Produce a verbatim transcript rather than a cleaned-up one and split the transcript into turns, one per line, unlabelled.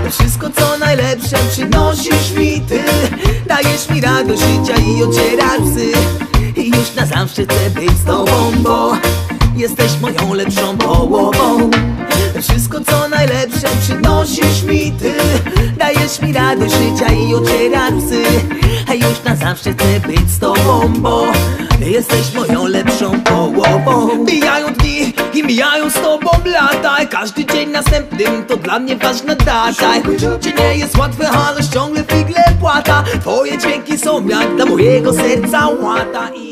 Wszystko co najlepsze przynosisz mi ty. Dajesz mi radość życia i ocierasz łzy. I już na zawsze chcę być z tobą, bo jesteś moją lepszą połową. Wszystko co najlepsze przynosisz mi ty. Dajesz mi radość życia i ocierasz łzy. A już na zawsze chcę być z tobą, bo jesteś moją lepszą połową. Mijają dni i mijają z tobą lata. Każdy dzień następnym to dla mnie ważna data. Życie nie jest łatwe, ale ciągle figle płata. Twoje dźwięki są jak dla mojego serca łata.